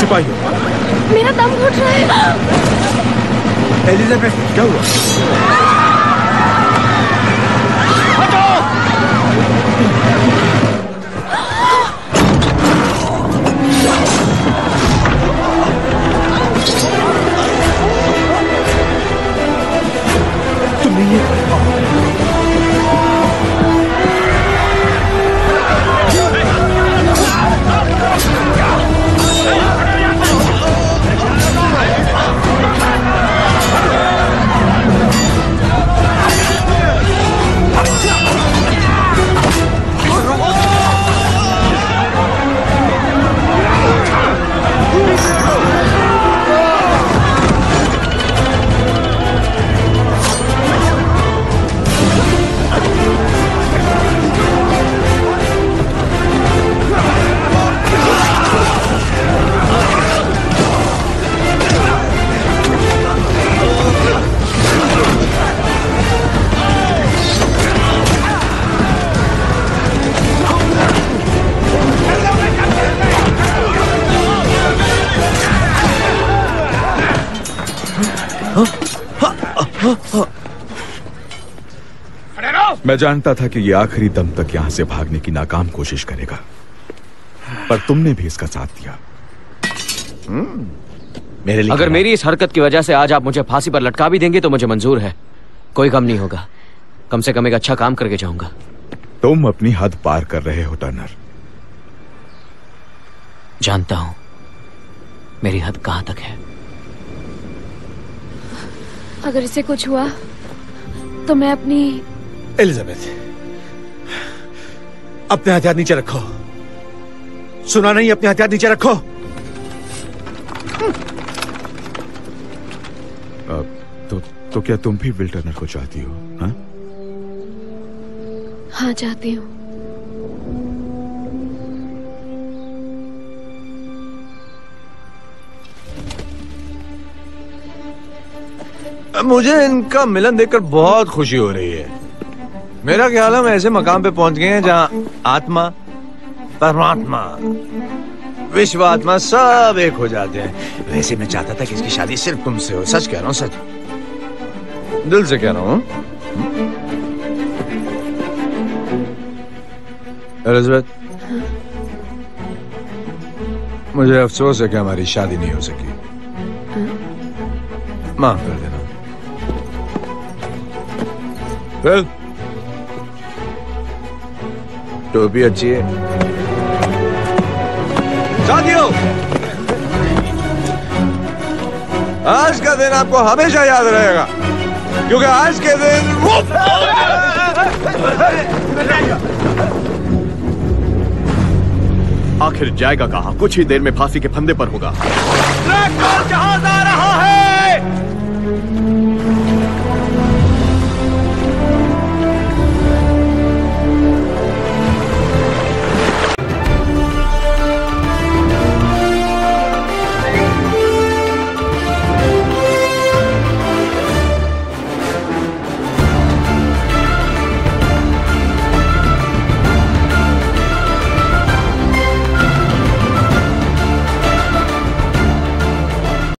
सिपाही हो। मेरा दम घुट रहा है। एलिजाबेथ, क्या हुआ? तुमने ये मैं जानता था कि ये आखिरी दम तक यहां से भागने की नाकाम कोशिश करेगा, पर तुमने भी इसका साथ दिया। मेरे लिए अगर मेरी इस हरकत की वजह से आज आप मुझे फांसी पर लटका भी देंगे तो मुझे मंजूर है, कोई गम नहीं होगा। कम से कम एक अच्छा काम करके जाऊंगा। तुम अपनी हद पार कर रहे हो टर्नर। जानता हूं मेरी हद कहां तक है। अगर इसे कुछ हुआ तो मैं अपनी... एलिजाबेथ, अपने हथियार नीचे रखो। सुना नहीं? अपने हथियार नीचे रखो। तो क्या तुम भी विल टर्नर को चाहती हो? हाँ, चाहती हूँ। मुझे इनका मिलन देखकर बहुत खुशी हो रही है। मेरा ख्याल है हम ऐसे मकाम पे पहुंच गए हैं जहां आत्मा, परमात्मा, विश्व आत्मा सब एक हो जाते हैं। वैसे मैं चाहता था कि इसकी शादी सिर्फ तुमसे हो। सच कह रहा हूं, सच, दिल से कह रहा हूं। एलिजाबेथ, मुझे अफसोस है कि हमारी शादी नहीं हो सकी। माफ कर देना। फिर टोपी अच्छी है। साथियों, आज का दिन आपको हमेशा याद रहेगा, क्योंकि आज के दिन आखिर जाएगा कहां? कुछ ही देर में फांसी के फंदे पर होगा। जहाज